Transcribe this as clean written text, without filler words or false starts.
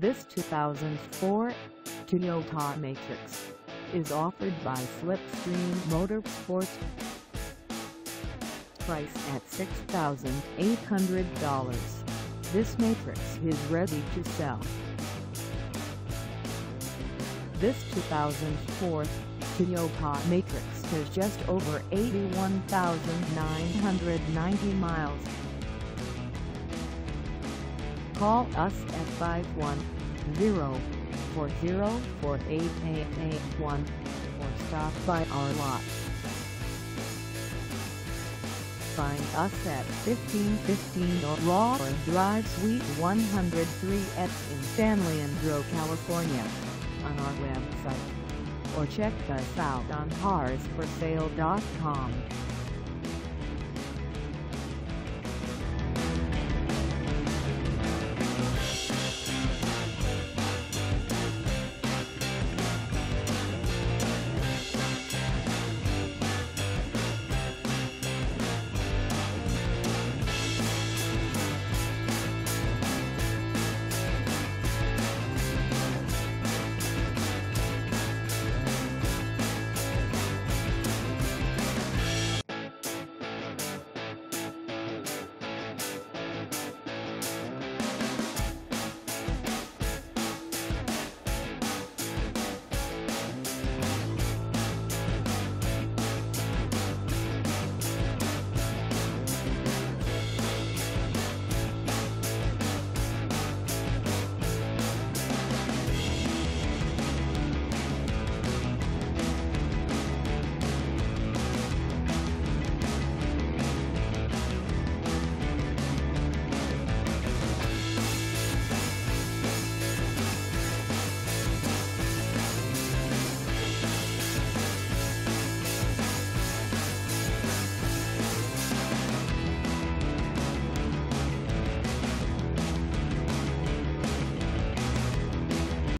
This 2004 Toyota Matrix is offered by Slipstream Motorsports. Price at $6,800. This Matrix is ready to sell. This 2004 Toyota Matrix has just over 81,990 miles. Call us at 510-404-8881 or stop by our lot. Find us at 1515 Aurora Drive Suite 103X in San Leandro, California, on our website, or check us out on carsforsale.com.